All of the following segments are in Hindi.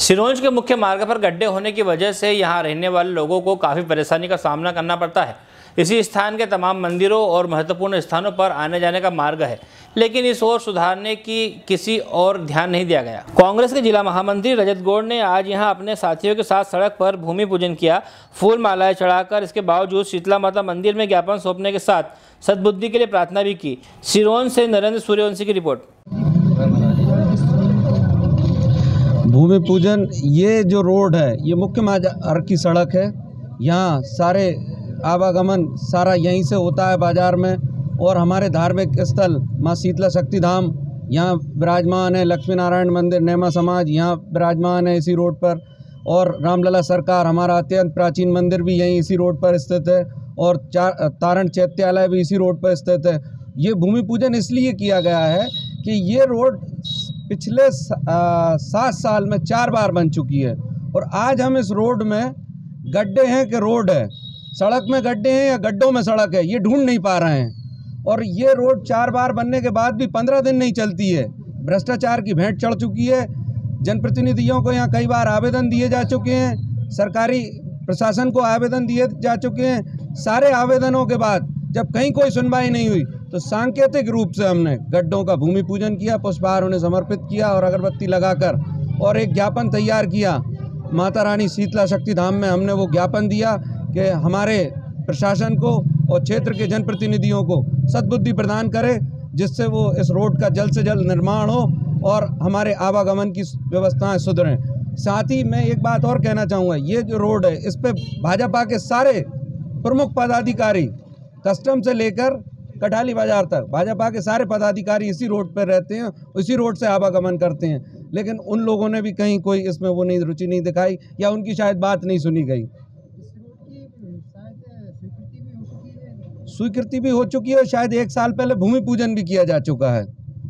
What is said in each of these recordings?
सिरोंज के मुख्य मार्ग पर गड्ढे होने की वजह से यहां रहने वाले लोगों को काफ़ी परेशानी का सामना करना पड़ता है। इसी स्थान के तमाम मंदिरों और महत्वपूर्ण स्थानों पर आने जाने का मार्ग है, लेकिन इस ओर सुधारने की किसी और ध्यान नहीं दिया गया। कांग्रेस के जिला महामंत्री रजत गौड़ ने आज यहां अपने साथियों के साथ सड़क पर भूमि पूजन किया, फूल मालाएं चढ़ाकर। इसके बावजूद शीतला माता मंदिर में ज्ञापन सौंपने के साथ सद्बुद्धि के लिए प्रार्थना भी की। सिरोंज से नरेंद्र सूर्यवंशी की रिपोर्ट। भूमि पूजन, ये जो रोड है ये मुख्य मार्ग की सड़क है। यहाँ सारे आवागमन सारा यहीं से होता है बाज़ार में। और हमारे धार्मिक स्थल माँ शीतला शक्ति धाम यहाँ विराजमान है, लक्ष्मी नारायण मंदिर नेमा समाज यहाँ विराजमान है इसी रोड पर, और रामलला सरकार हमारा अत्यंत प्राचीन मंदिर भी यहीं इसी रोड पर स्थित है, और तारण चैत्यालय भी इसी रोड पर स्थित है। ये भूमि पूजन इसलिए किया गया है कि ये रोड पिछले 7 साल में 4 बार बन चुकी है, और आज हम इस रोड में गड्ढे हैं कि रोड है, सड़क में गड्ढे हैं या गड्ढों में सड़क है, ये ढूंढ नहीं पा रहे हैं। और ये रोड 4 बार बनने के बाद भी 15 दिन नहीं चलती है। भ्रष्टाचार की भेंट चढ़ चुकी है। जनप्रतिनिधियों को यहाँ कई बार आवेदन दिए जा चुके हैं, सरकारी प्रशासन को आवेदन दिए जा चुके हैं। सारे आवेदनों के बाद जब कहीं कोई सुनवाई नहीं हुई तो सांकेतिक रूप से हमने गड्ढों का भूमि पूजन किया, पुष्पहार उन्हें समर्पित किया और अगरबत्ती लगाकर, और एक ज्ञापन तैयार किया। माता रानी शीतला शक्ति धाम में हमने वो ज्ञापन दिया कि हमारे प्रशासन को और क्षेत्र के जनप्रतिनिधियों को सद्बुद्धि प्रदान करे, जिससे वो इस रोड का जल्द से जल्द निर्माण हो और हमारे आवागमन की व्यवस्थाएं सुधरें। साथ ही मैं एक बात और कहना चाहूँगा, ये जो रोड है इस पे भाजपा के सारे प्रमुख पदाधिकारी, कस्टम से लेकर कठाली बाजार तक, भाजपा के सारे पदाधिकारी इसी रोड पर रहते हैं, इसी रोड से आवागमन करते हैं। लेकिन उन लोगों ने भी कहीं कोई इसमें वो नहीं रुचि नहीं दिखाई, या उनकी शायद बात नहीं सुनी गई। स्वीकृति भी हो चुकी है, शायद 1 साल पहले भूमि पूजन भी किया जा चुका है।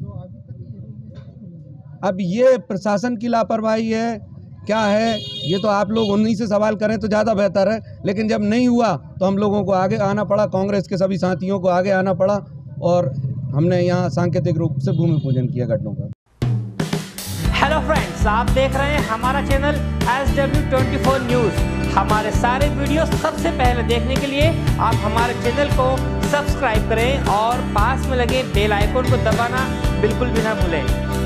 अब ये प्रशासन की लापरवाही है क्या है, ये तो आप लोग उन्हीं से सवाल करें तो ज़्यादा बेहतर है। लेकिन जब नहीं हुआ तो हम लोगों को आगे आना पड़ा, कांग्रेस के सभी साथियों को आगे आना पड़ा, और हमने यहाँ सांकेतिक रूप से भूमि पूजन किया गड्ढों का। हेलो फ्रेंड्स, आप देख रहे हैं हमारा चैनल SW24 न्यूज़। हमारे सारे वीडियो सबसे पहले देखने के लिए आप हमारे चैनल को सब्सक्राइब करें और पास में लगे बेल आइकन को दबाना बिल्कुल भी ना भूलें।